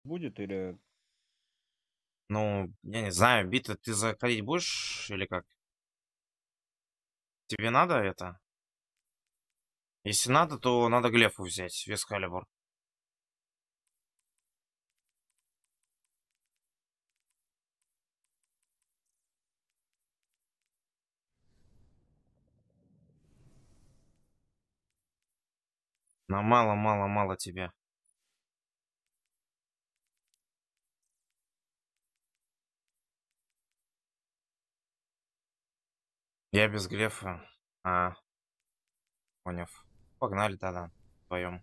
будет или... Ну, я не знаю, биты ты заходить будешь или как? Тебе надо это? Если надо, то надо Глефу взять, Вескалибур. На мало тебе. Я без Глефа. А, понял. Погнали тогда. Вдвоем.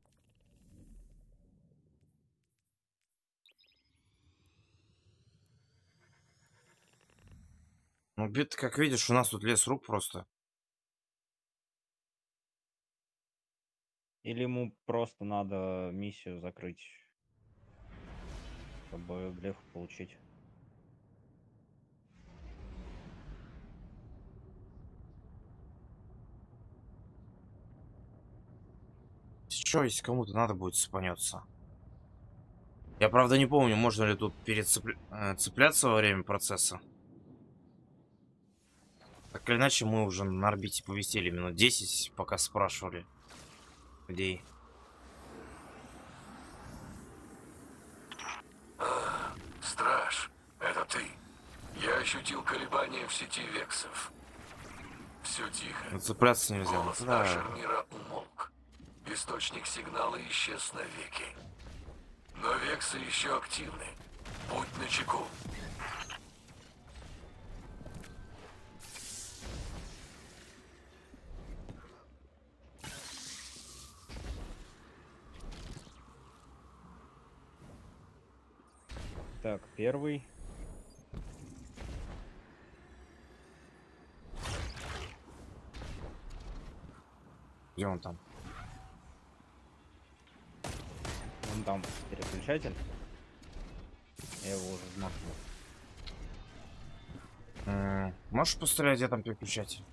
Ну, бит, как видишь, у нас тут лес рук просто. Или ему просто надо миссию закрыть, чтобы Глеф получить. Что, если кому-то надо будет цепанется? Я, правда, не помню, можно ли тут цепляться во время процесса. Так или иначе, мы уже на орбите повисели минут 10, пока спрашивали людей. Страж, это ты. Я ощутил колебания в сети вексов. Все тихо. Но цепляться нельзя. Голос Ну, да. Ашернира умолк. Источник сигнала исчез навеки. Но вексы еще активны. Будь начеку. Так, первый. Где он там? Вон там переключатель. Я его уже взмахнул. Можешь пострелять, где там переключатель?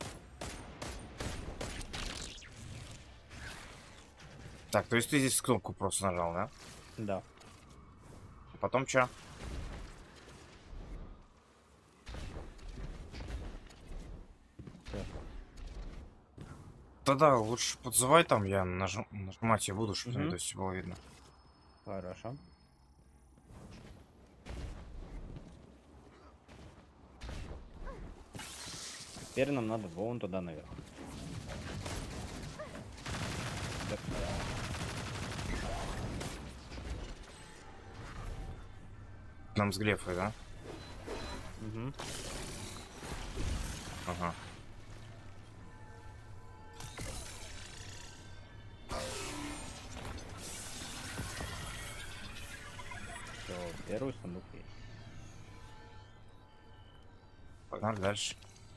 Так, то есть ты здесь кнопку просто нажал, да? Да. А потом что? Всё. Тогда лучше подзывай там, я нажимать я буду, чтобы Мгм. это все было видно. Хорошо. Теперь нам надо вон туда наверх. Так, Нам с Глефой, да? мгм. Ага. Всё, первый сундук есть. Погнали дальше.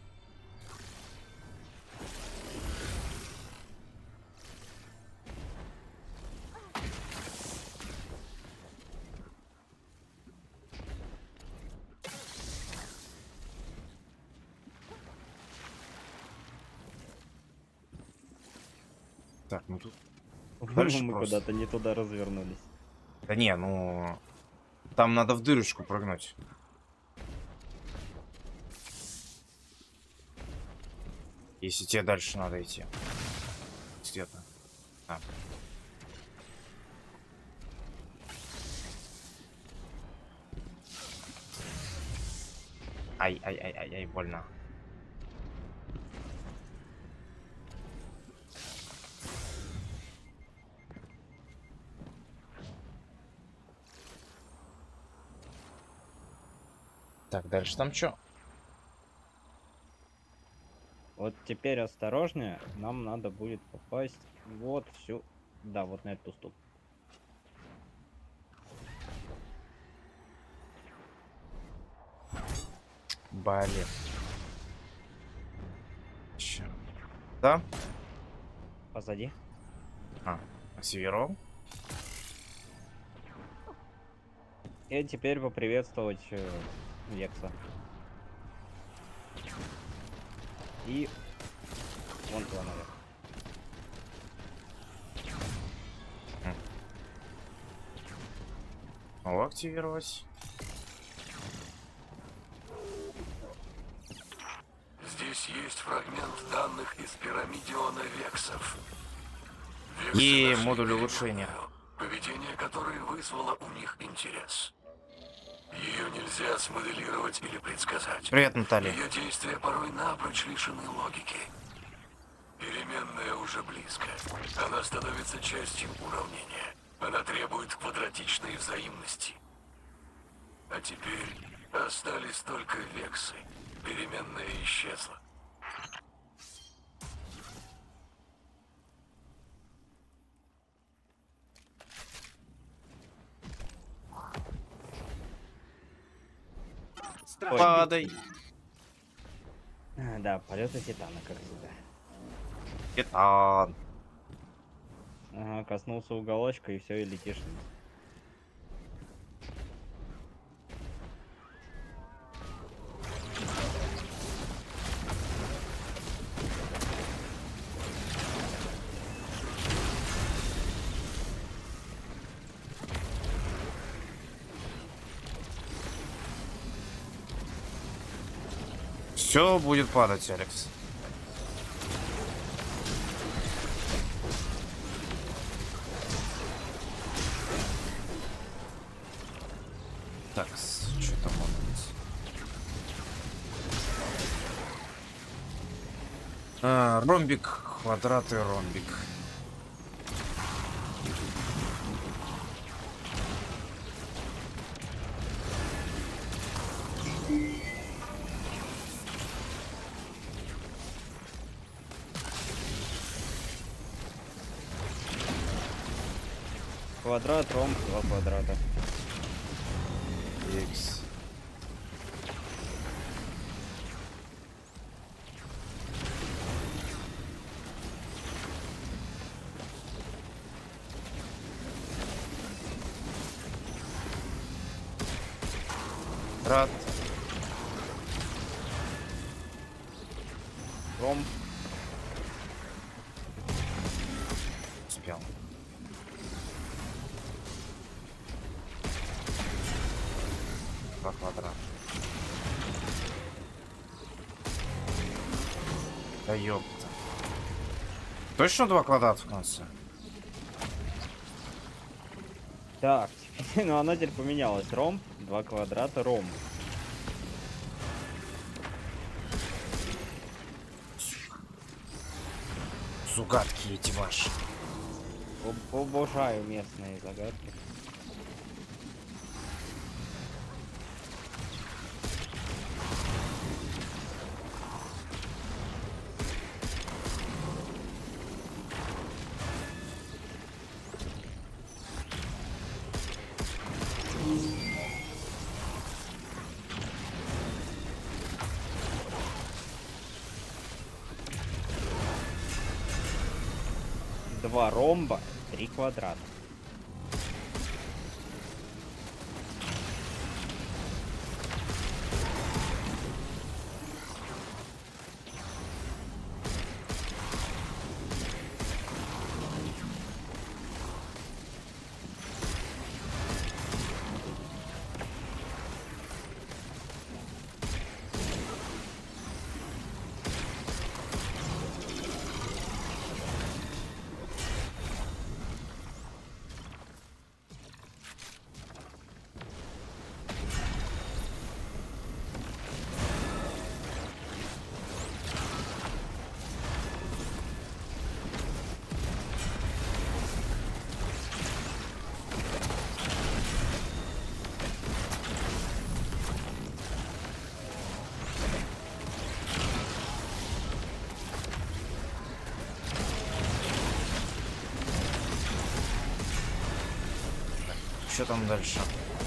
Так, ну тут По-моему, дальше мы просто. куда-то не туда развернулись. Да не, ну там надо в дырочку прыгнуть. Если тебе дальше надо идти. Где-то. А. Ай, больно. Так, дальше там что? Вот теперь осторожнее. Нам надо будет попасть вот всю... Да, вот на эту уступ. Блин. Чё? Да? Позади. А, Северо? И теперь поприветствовать Векса. И вон туда наверх. Могу активировать. Здесь есть фрагмент данных из пирамидиона Вексов. Нашли Модуль улучшения. переменную, поведение которой вызвало у них интерес. Ее нельзя смоделировать или предсказать. Привет, Наталья. Ее действия порой напрочь лишены логики. Переменная уже близко. Она становится частью уравнения. Она требует квадратичной взаимности. А теперь остались только вексы. Переменная исчезла. Падай. Да, полеты Титана, как всегда. Титан. Ага, коснулся уголочка и все, и летишь вниз. Все будет падать, Алекс. Так, что там у нас? Ромбик, квадрат и ромбик. Квадрат, ромб, два квадрата. Икс. Квадрат. Ромб. Успел. Два квадрата. Да ёпта. Точно два квадрата в конце? Так, ну она теперь поменялась. Ромб, два квадрата, ромб. Загадки эти ваши. Обожаю местные загадки. Два ромба, три квадрата. Что там дальше?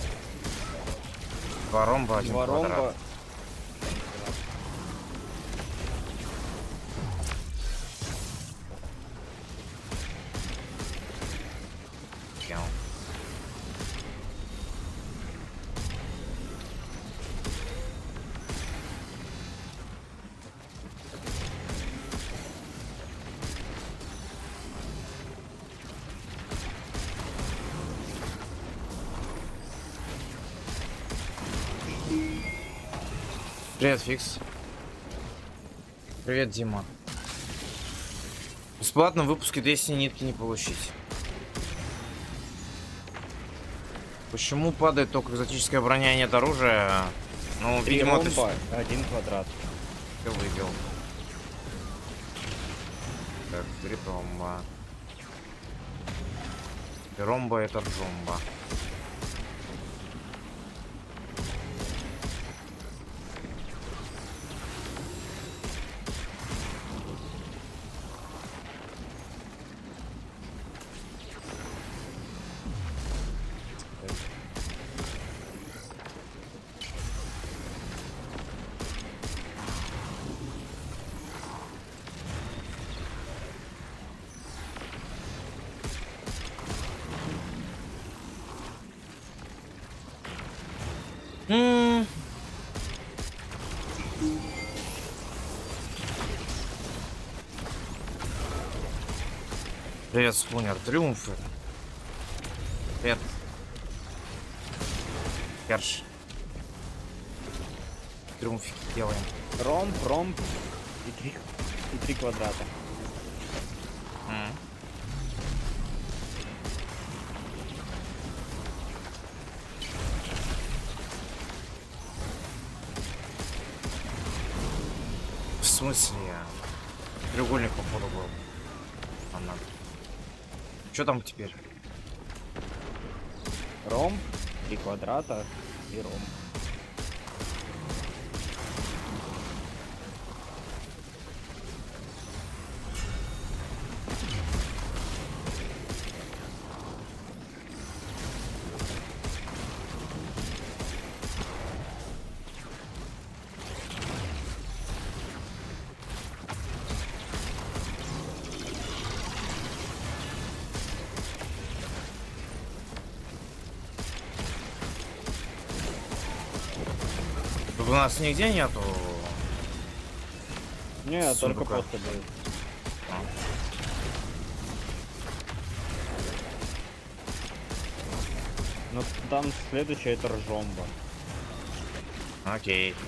Два ромба, один Два квадрат. ромба. Понял. Привет, Фикс. Привет, Дима. Бесплатно в выпуске 200 нитки не получить. Почему падает только экзотическая броня и нет оружия? Ну, 3 видимо, ты ромба, 1 квадрат. выбил. Так, 3 ромба. И ромба это джомба. Привет, Спунер. Триумфы. Привет. Керш. Триумфики делаем. Ромб и 3 квадрата. В смысле? Треугольник, походу, был. Нам надо. Что там теперь? Ромб, 3 квадрата и ромб. Тут у нас нигде нету. Не, только сундука. просто будет. Но там следующее это ржомба. Окей.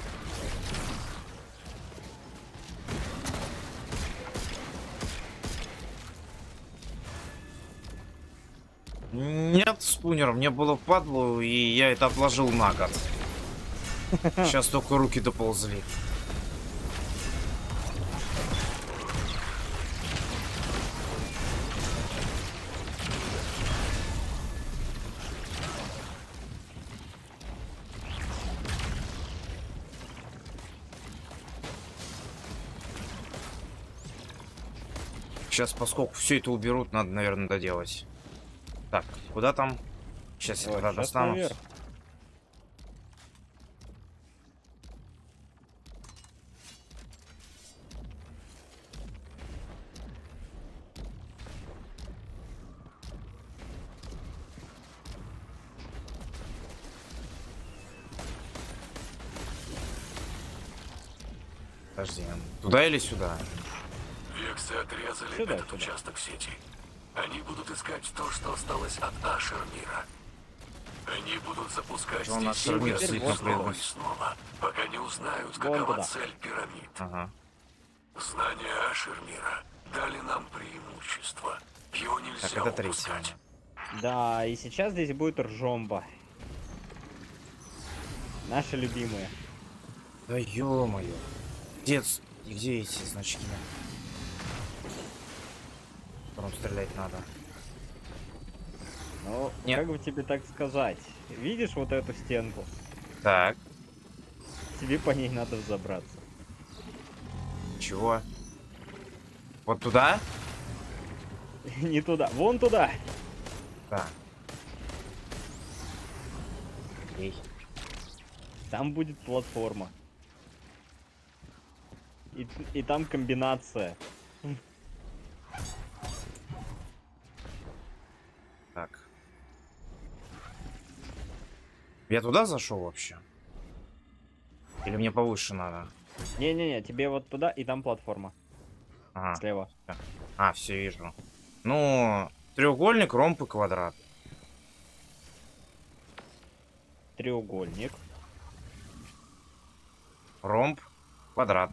Нет, Спунер, мне было впадлу, и я это отложил на год. Сейчас только руки доползли. Сейчас, поскольку все это уберут, надо, наверное, доделать. Так, куда там? Сейчас я Вот, когда щас достану. наверх. Подожди, туда или сюда? Вексы отрезали Сюда, этот сюда. участок сети. Они будут искать то, что осталось от Ашермира. Они будут запускать Что у нас здесь Ашермир вексы стоит на снова и производстве? снова, пока не узнают, Вон какова туда. цель пирамид. Ага. Знания Ашермира дали нам преимущество. Его нельзя Так, это третья. упускать. Да, и сейчас здесь будет ржомба. Наши любимые. Да ё-моё. Где эти значки? Потом стрелять надо. Ну, Нет. как бы тебе так сказать? Видишь вот эту стенку? Так, Тебе по ней надо взобраться. чего? Вот туда? Не туда, вон туда. Да. Окей. Там будет платформа. И там комбинация. Так. Я туда зашел вообще? Или мне повыше надо? Не-не-не, тебе вот туда, и там платформа. Ага. Слева. А, все вижу. Ну, треугольник, ромб и квадрат. Треугольник. Ромб. Квадрат.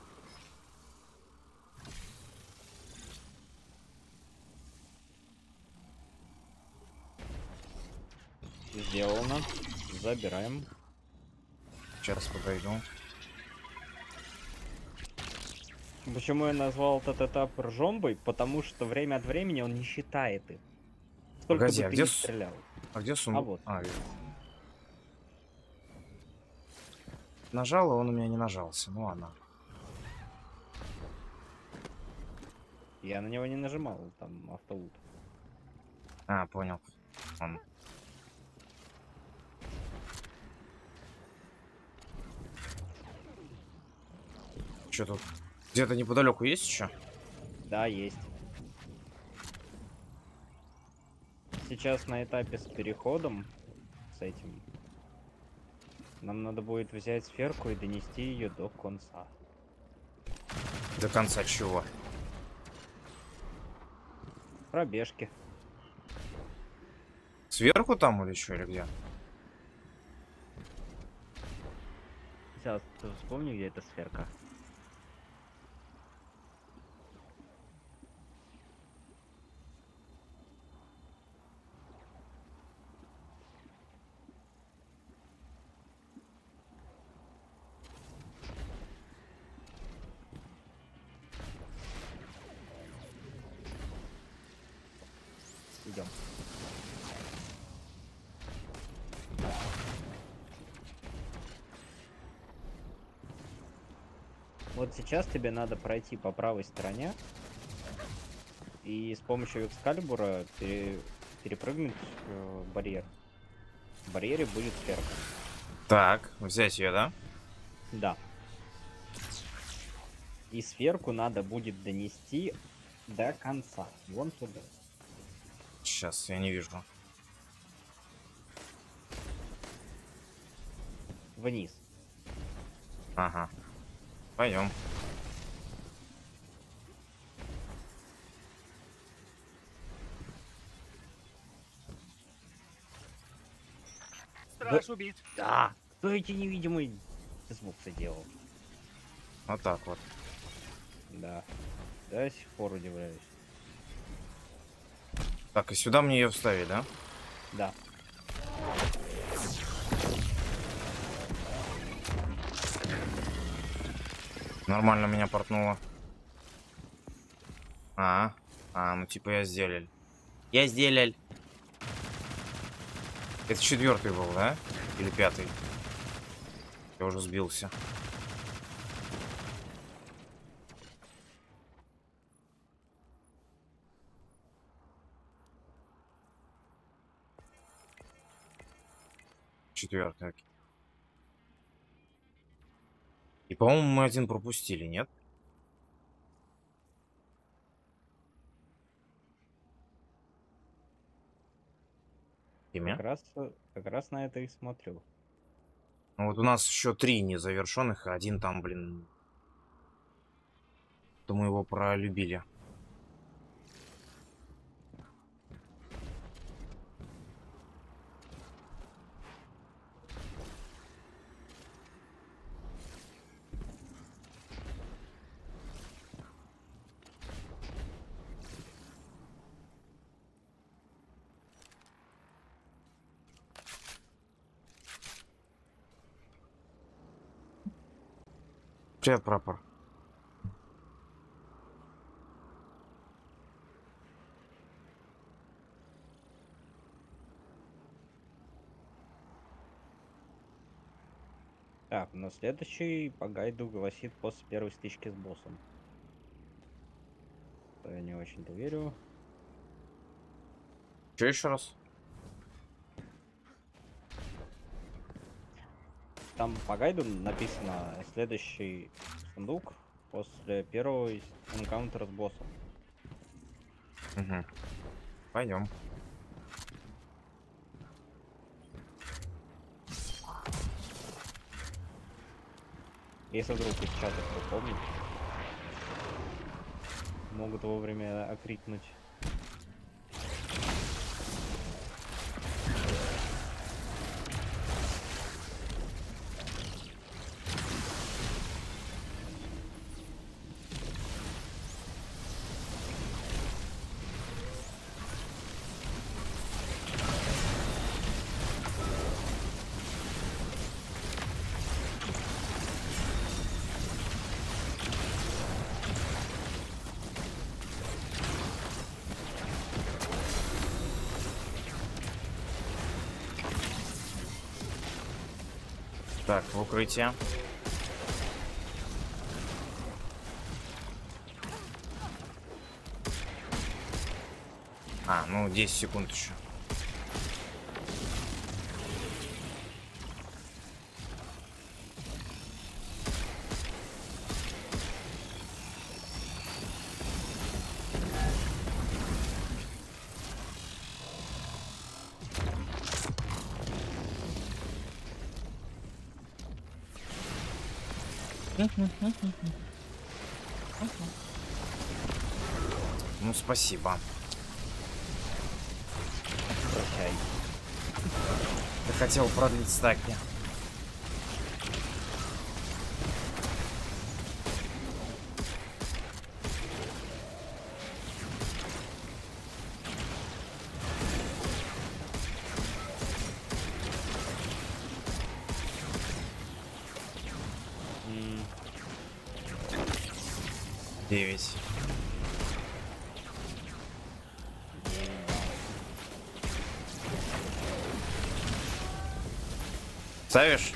Сделано. Забираем. Сейчас подойду. Почему я назвал этот этап ржомбой? Потому что время от времени он не считает их. Сколько Погоди, бы а ты где ни с- стрелял. А где сундук? вот. Вижу. Нажал, и он у меня не нажался. Ну ладно. Я на него не нажимал, там автолут. А, понял. Ладно. Что тут? Где-то неподалеку есть еще? Да, есть. Сейчас на этапе с переходом, с этим, нам надо будет взять сферку и донести ее до конца. До конца чего? Пробежки. Сверху там или что, или где? Сейчас, ты вспомни, где эта сферка. Идем. Вот сейчас тебе надо пройти по правой стороне и с помощью экскалибура перепрыгнуть барьер. В барьере будет сферка. Так, взять ее, да? Да. И сферку надо будет донести до конца. Вон туда. Сейчас, я не вижу. Вниз. Ага. Пойдем. Страж убит. Да. Кто эти невидимые звуки делал? Вот так вот. Да. До сих пор удивляюсь. Так, и сюда мне ее вставить, да? Да. Нормально меня портнуло. Ну типа я сделал. Я сделал. Это 4-й был, да? Или 5-й? Я уже сбился. Четвертый. Окей. И, по-моему, мы один пропустили, нет? Имя? Как раз на это и смотрю. Ну вот у нас еще 3 незавершенных, а один там, блин. То мы его пролюбили. Привет, прапор. Так, но следующий по гайду гласит после первой стычки с боссом. Я не очень-то верю. Че еще раз? Там по гайду написано следующий сундук после первого энкаунтера с боссом. Угу. Пойдем. Если вдруг из чата кто помнит, могут вовремя окрикнуть. Так, в укрытие. А, ну 10 секунд еще. Ну, спасибо. Прощай. Я хотел продлить стаки. М, 9. Ставишь?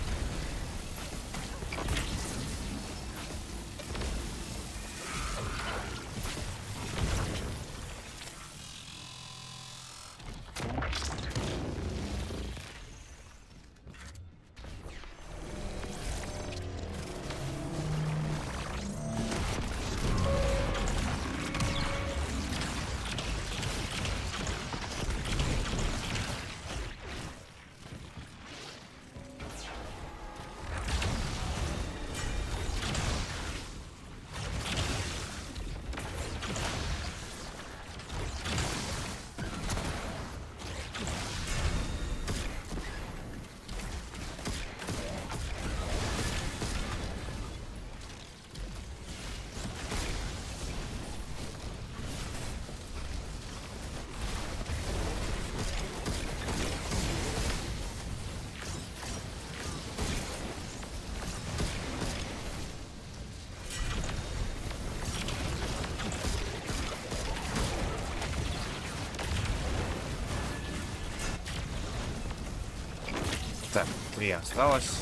Так, 3 осталось.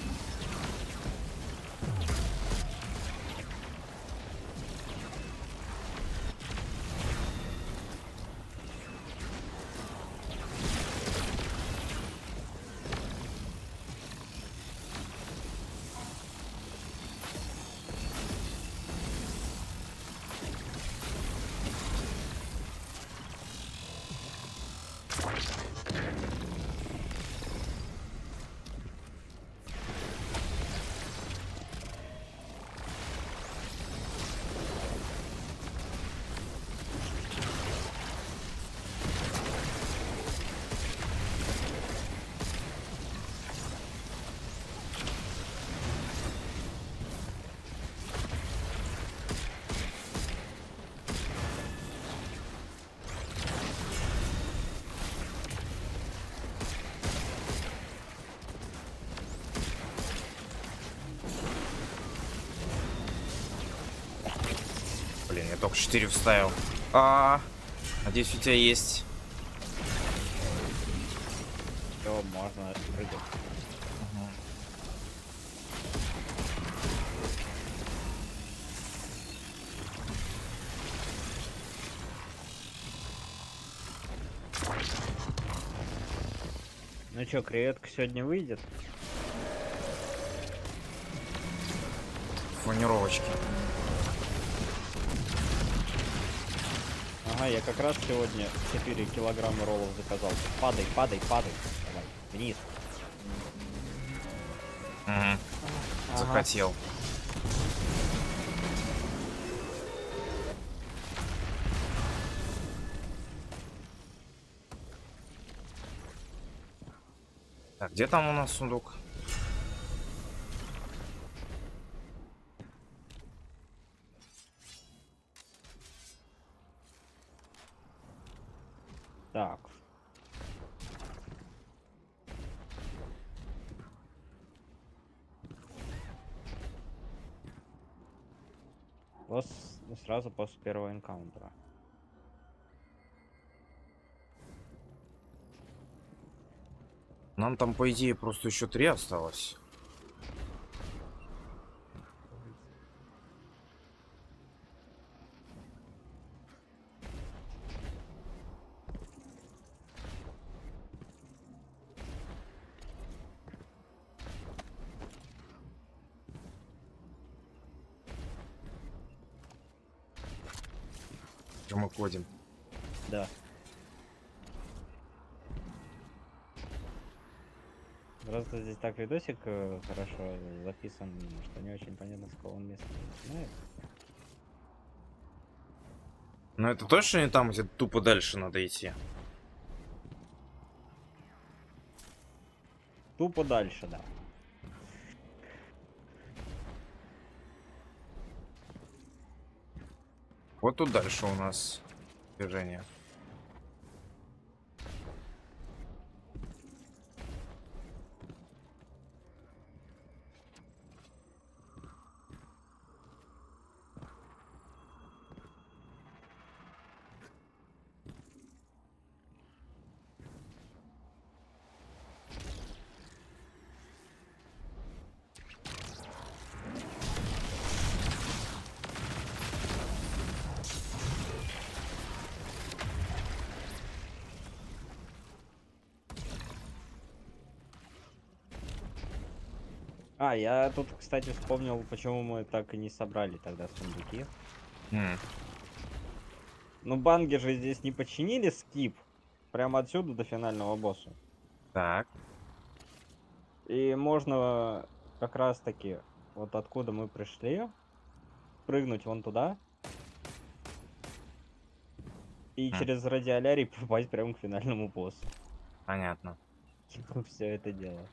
Блин, я только 4 вставил. Надеюсь, у тебя есть. Все, можно прыгать. Ну чё, креветка сегодня выйдет? Фанировочки. Ага, я как раз сегодня 4 килограмма роллов заказал. Падай, падай, падай. Давай, вниз. Угу. Ага. Захотел. Так, где там у нас сундук? Так. Сразу после первого энкаунтера. Нам там, по идее, просто еще 3 осталось. Мы ходим. Да. Просто здесь так видосик хорошо записан, что не очень понятно, с какого он места начинает. Но это точно не там, где тупо дальше надо идти? Тупо дальше, да. Вот тут дальше у нас движение. А, я тут, кстати, вспомнил, почему мы так и не собрали тогда сундуки. Ну, банги же здесь не починили скип. Прямо отсюда до финального босса. Так. И можно как раз таки вот откуда мы пришли, прыгнуть вон туда. И через радиолярий попасть прямо к финальному боссу. Понятно. Все это дело.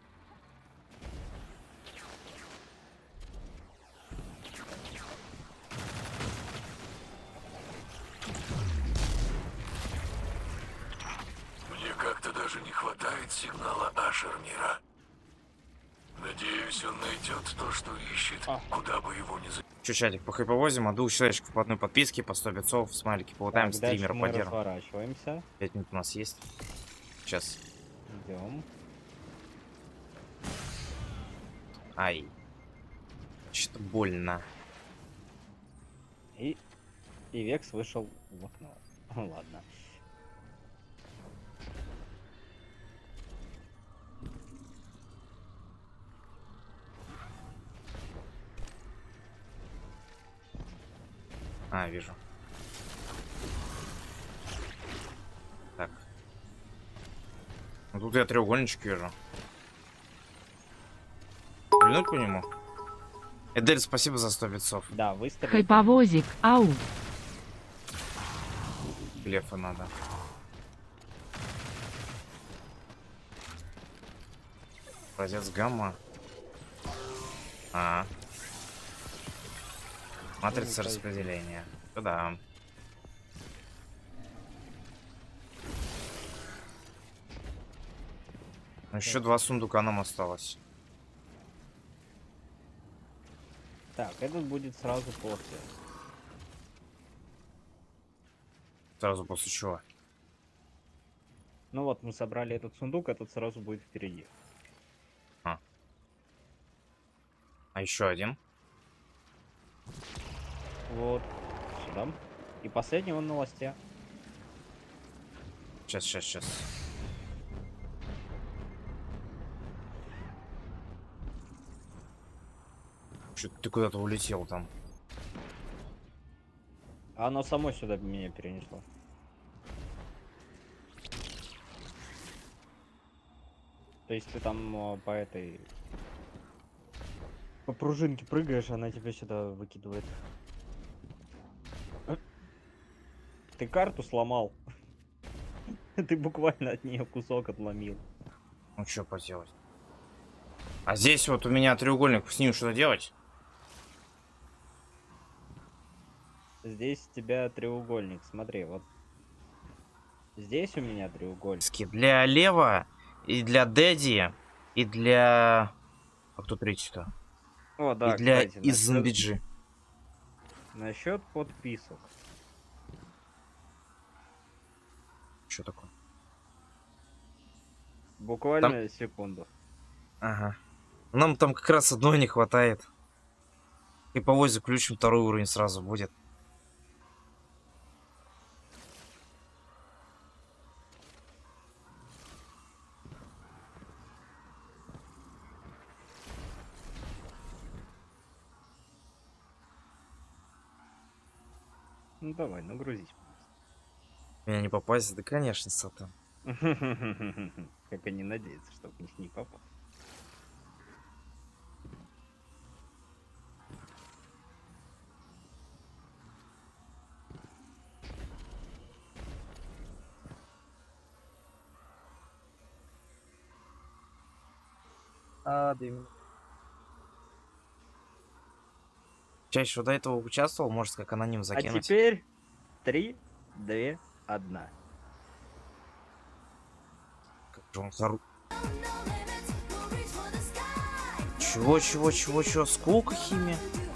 Мне как-то даже не хватает сигнала Ашермира. Надеюсь, он найдет то, что ищет, куда бы его ни Че, чатик, по хайповозим, от 2 человечков по одной подписке, по 100 битцов, смайлики полутаем, Так, дальше стримера мы поддержим. разворачиваемся. 5 минут у нас есть. Сейчас. Идем. Ай. Что-то больно. И Векс вышел в окно. Ладно. А, вижу. Так. Ну тут я треугольничек вижу. Стрельнуть по нему? Эдель, спасибо за 100 битцов. Да, выстрелил. Хайповозик, ау. Блефа надо. Образец гамма. А. Матрица распределения. Да. Еще 2 сундука нам осталось. Так, этот будет сразу после. Сразу после чего? Ну вот, мы собрали этот сундук, этот сразу будет впереди. А еще один. Вот. Сюда. И последний он на ласте. Сейчас. Что-то ты куда-то улетел там. А оно само сюда меня перенесло. То есть ты там по этой... По пружинке прыгаешь, она тебя сюда выкидывает. Ты карту сломал. Ты буквально от нее кусок отломил. Ну что поделать? А здесь вот у меня треугольник, с ним что делать? Здесь у тебя треугольник, смотри, вот. Здесь у меня треугольник. Для Лева, и для Дэдди, и для... А кто третий-то? О, да, и для кстати, из зомбиджи. насчет подписок. Что такое? Буквально секунду. Ага. Нам там как раз одной не хватает. И по возе включим, 2-й уровень сразу будет. Ну давай, нагрузись. Меня не попасть, да, конечно, Сатан. Как они надеются, что в них не попал. Да. Чаще до этого участвовал, может, как аноним А закинуть. теперь 3, 2, 1. Как же он Чего? Сколько химия?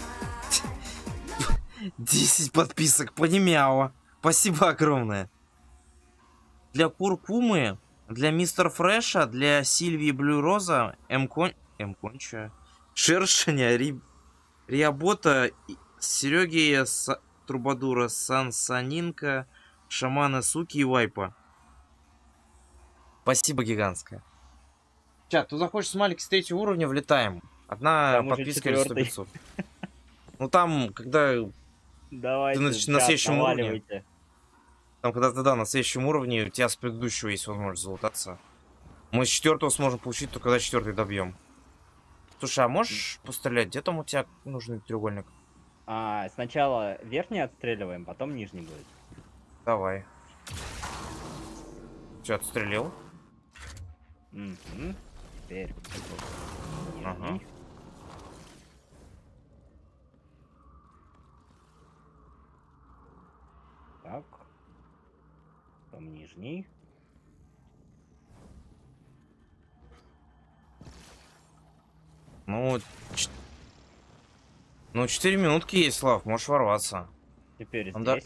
10 подписок, понимяла. Спасибо огромное. Для Куркумы, для Мистер Фреша, для Сильвии Блю Роза, М-Конча, Шершеня, Риабота, Сереги Трубадура, Сансанинка, Шамана Суки и Вайпа. Спасибо гигантское. Чат, ты захочешь смайлик с 3-го уровня, влетаем. Одна Там уже подписка или 4-й. 100-500. Ну там, когда Давайте, на чат, следующем уровне. наваливайте. Там, когда ты, да, на следующем уровне, у тебя с предыдущего есть возможность залутаться. Мы с 4-го сможем получить, только когда 4-й добьем. Слушай, а можешь пострелять? Где там у тебя нужный треугольник? Сначала верхний отстреливаем, потом нижний будет. Давай. Все, отстрелил. Угу. Теперь. Ага. Нижний. Так. Потом нижний. Ну, 4 минутки есть, Слав, можешь ворваться. Теперь Ну да. здесь.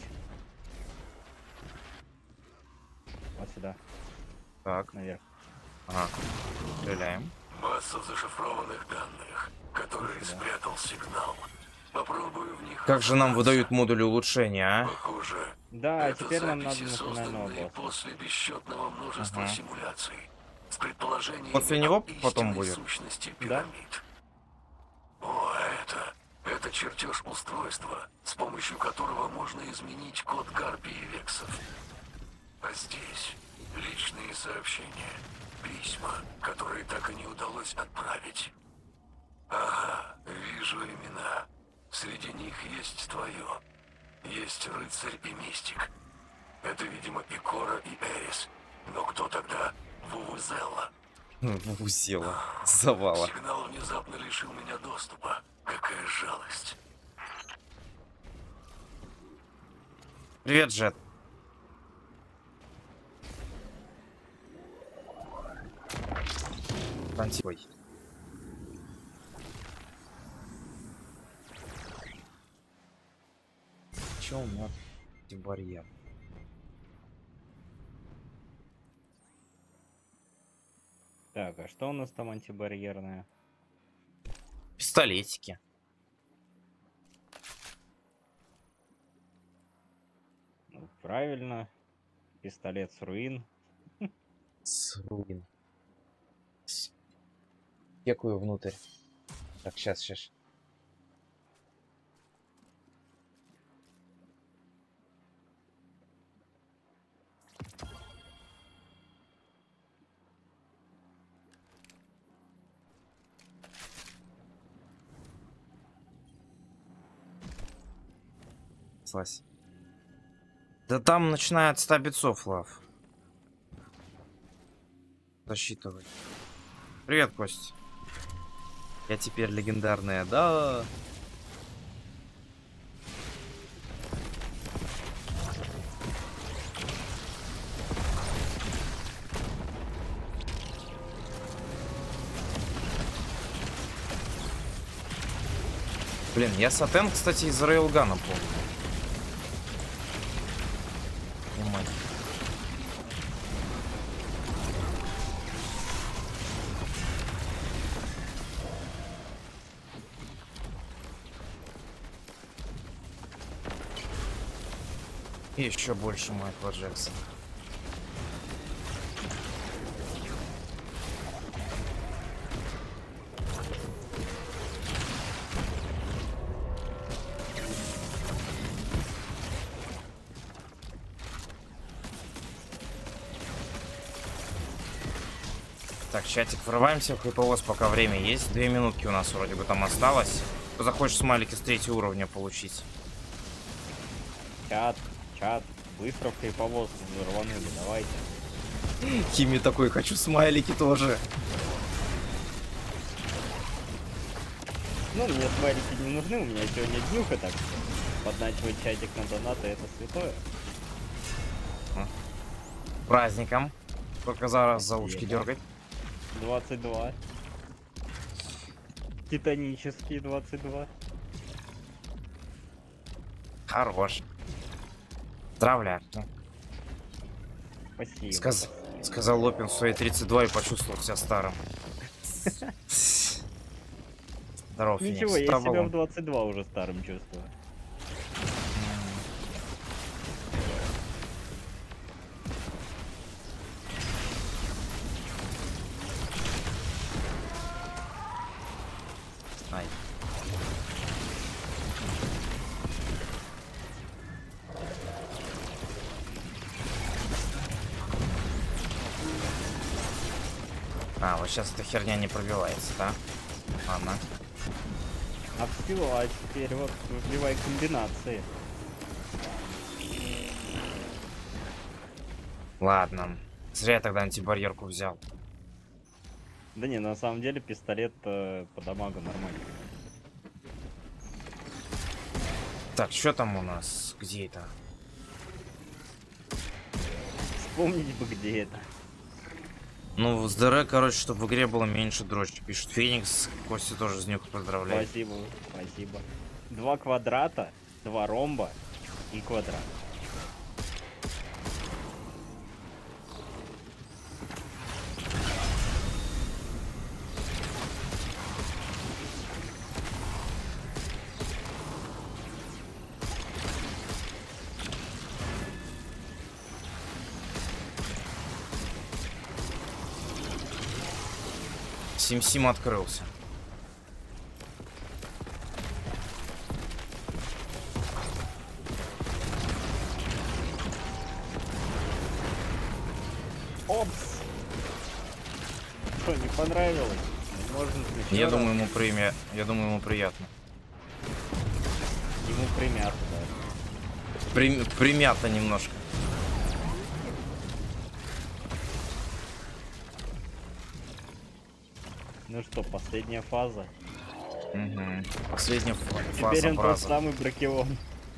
Вот сюда, Так, наверх. ага. Стреляем. Масса зашифрованных данных, которые спрятал сигнал. Попробую в них. Как же нам разобраться. выдают модули улучшения, а? Похоже, Да, это теперь нам надо записи, на финального созданные босса. после бесчетного множества Ага. симуляций. С предположением После него потом будет? сущности Да. пирамид. О, это чертеж устройства, с помощью которого можно изменить код гарпии вексов. А здесь личные сообщения, письма, которые так и не удалось отправить. Ага, вижу имена. Среди них есть твое. Есть рыцарь и мистик. Это, видимо, и Кора, и Эрис. Но кто тогда Вувузелла? Вусела. Завала. Сигнал внезапно лишил меня доступа. Какая жалость. Привет, Джет. Антипой. Чё у меня барьер? Так, а что у нас там антибарьерное? Пистолетики. Ну, правильно. Пистолет с руин. Сруин. Кекую внутрь. Так, сейчас. Слазь. Да там начиная от 100 битцов, Лав. Засчитывай. Привет, Кость. Я теперь легендарная, да. Блин, я Сатен, кстати, из Рейлгана помню. Мать. И еще больше Майкла Джексона. Так, чатик, врываемся в хайповоз, пока время есть. 2 минутки у нас вроде бы там осталось. Кто захочет смайлики с 3-го уровня получить? Чат, быстро в хайповоз рванули, давайте. Хими такой, хочу смайлики тоже. Ну, мне смайлики не нужны, у меня сегодня днюха, так что подначивать чатик на донаты это святое. Праздником. Только зараз за ушки дергать. 22. Титанические 22. Хорош. Поздравляю. Спасибо. Сказал Лопин в свои 32 и почувствовал себя старым. Здоров, Ничего, Феникс. я себя в 22 уже старым чувствую. Ай. А, вот сейчас эта херня не пробивается, да? Ладно. А все, а теперь вот вбивай комбинации. Ладно. Зря я тогда антибарьерку взял. Да не, на самом деле пистолет по дамагу нормально. Так, что там у нас? Где это? Вспомнить бы, где это. Ну, с ДР, короче, чтобы в игре было меньше дрочки. Пишет Феникс. Костя тоже с нюх поздравляет. Спасибо, спасибо. 2 квадрата, 2 ромба и квадрат. Сим-Сим открылся. Опс! Что, не понравилось? Можно Я думаю, ему приятно. Ему примят, да. Примято немножко. Ну что, последняя фаза. Угу. Последняя Теперь фаза он тот браза. самый Бракион.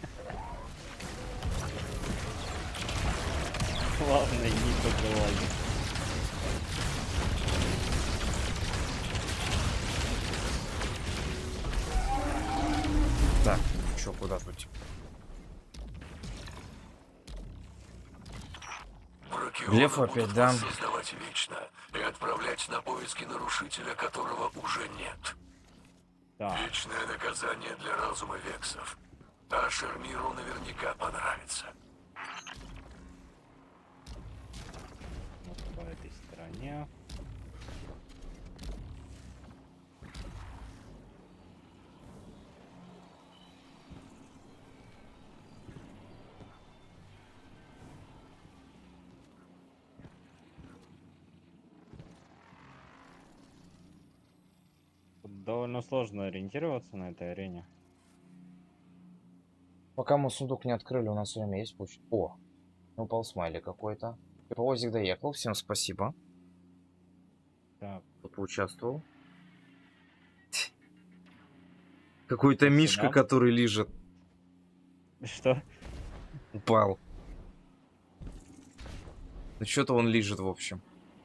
Главное, не покрывать. Так, чё, куда тут? Лев опять, да? Создавать вечно и отправлять на поиски нарушителя, которого уже нет. Так, Вечное наказание для разума вексов. Ашер миру наверняка понравится. вот по этой стороне. Тут довольно сложно ориентироваться на этой арене. Пока мы сундук не открыли, у нас время есть получить. О, упал смайлик какой-то. Повозик доехал, всем спасибо. Так, Кто поучаствовал. Какой-то Так, мишка, сюда. который лежит. что? Упал. Ну что-то он лежит, в общем.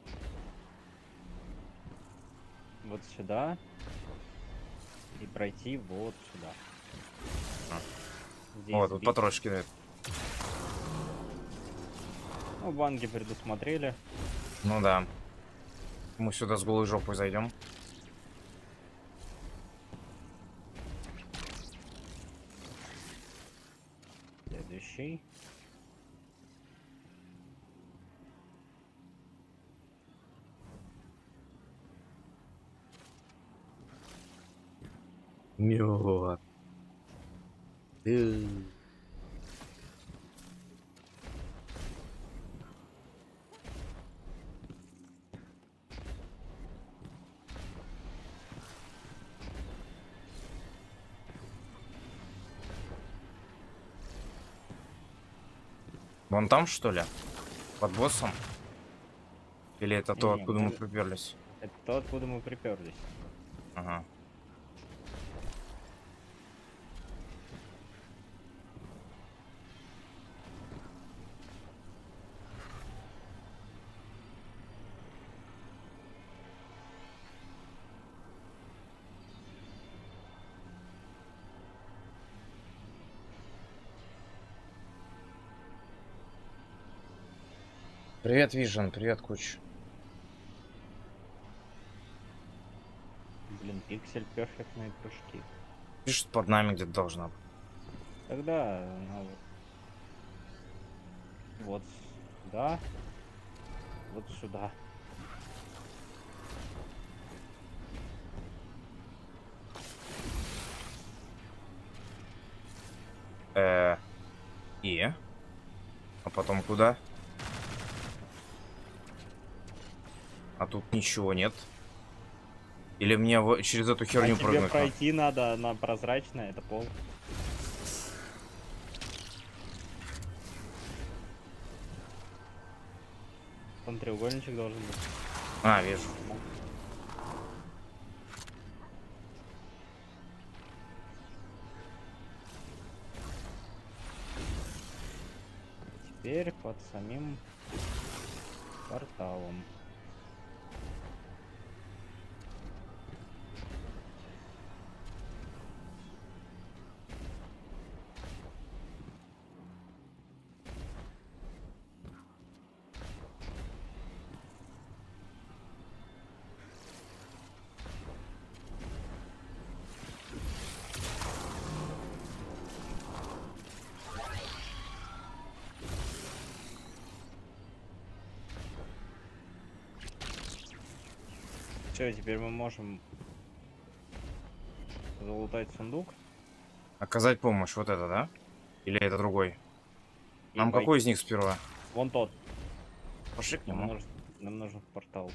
Вот сюда. И пройти вот сюда. Здесь Вот, тут сбить. патрошки кидает. Ну, банги предусмотрели. Ну да. Мы сюда с голой жопой зайдем. Следующий. Мёд. Вон там, что ли? Под боссом? Или это то, Не, откуда мы мы- приперлись? Это то, откуда мы приперлись. Ага. Привет, Вижен, привет, Куч. Блин, пиксель перфектные прыжки. Пишет, под нами где-то должна быть. Тогда ну, вот сюда, вот сюда. И? А потом куда? А тут ничего нет. Или мне через эту А херню тебе прыгнуть надо? пройти надо, она прозрачная, это пол. Там треугольничек должен быть. А, вижу. Теперь под самим порталом. Все, теперь мы можем залутать сундук. Оказать помощь, вот это, да? Или это другой? И Нам войти. какой из них сперва? Вон тот. Пошли к Нам нему. нужен в портал.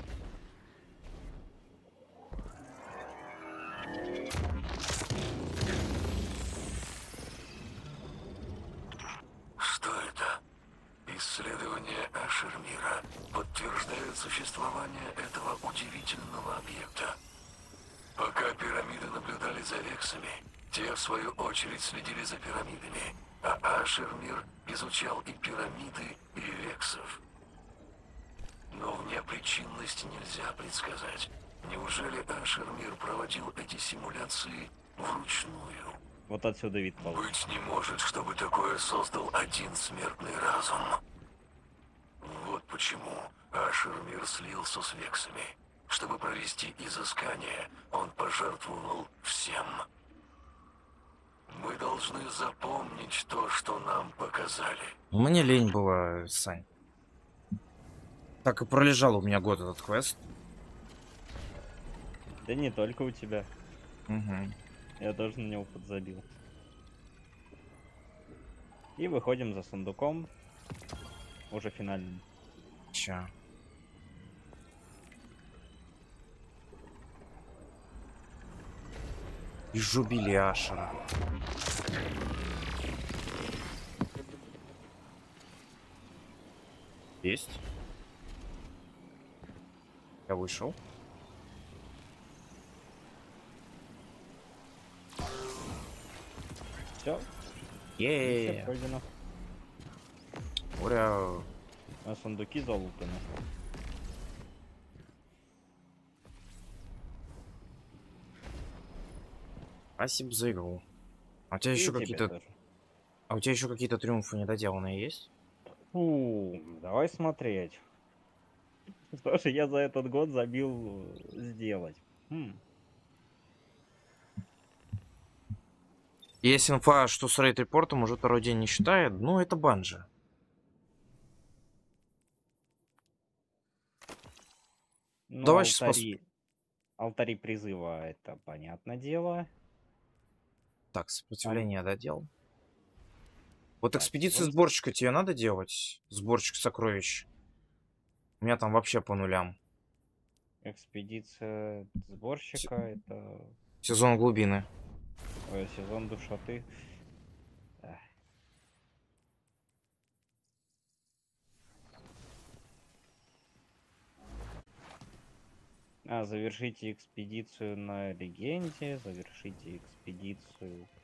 Что это? Исследования Ашермира подтверждают существование этого удивительного объекта. Пока пирамиды наблюдали за вексами, те, в свою очередь, следили за пирамидами, а Ашермир изучал и пирамиды, и вексов. Но внепричинность нельзя предсказать. Неужели Ашермир проводил эти симуляции вручную? Вот отсюда вид получше. Быть не может, чтобы такое создал один смертный разум. Вот почему Ашермир слился с вексами. Чтобы провести изыскание, он пожертвовал всем. Мы должны запомнить то, что нам показали. Мне лень было, Сань. Так и пролежал у меня год этот квест. Да не только у тебя. Угу. Я тоже на него подзабил. И выходим за сундуком. Уже финальным. Ча. И жубили Ашера. Есть. Я вышел. Все, Еее. пройдено. Ура. А сундуки залутаны. Спасибо за игру. А у тебя И еще тебе какие-то... тоже. А у тебя еще какие-то триумфы недоделанные есть? Фу, давай смотреть. Что же я за этот год забил сделать? Есть инфа, что с рейд-репортом уже второй день не считает. Ну, это банжи. Ну, Давай сейчас алтари призыва, это понятное дело. Так, сопротивление додел. Вот Так, экспедицию вот. сборщика тебе надо делать? Сборщик сокровищ. У меня там вообще по нулям. Экспедиция сборщика, это Сезон глубины. сезон душоты. Эх. Завершите экспедицию на легенде, завершите экспедицию